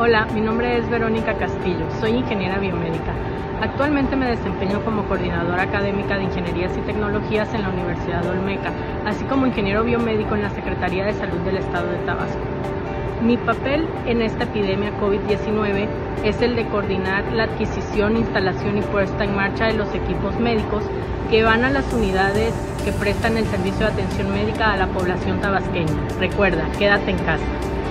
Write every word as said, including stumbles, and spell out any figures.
Hola, mi nombre es Verónica Castillo, soy ingeniera biomédica. Actualmente me desempeño como coordinadora académica de Ingenierías y Tecnologías en la Universidad Olmeca, así como ingeniero biomédico en la Secretaría de Salud del Estado de Tabasco. Mi papel en esta epidemia COVID diecinueve es el de coordinar la adquisición, instalación y puesta en marcha de los equipos médicos que van a las unidades que prestan el servicio de atención médica a la población tabasqueña. Recuerda, quédate en casa.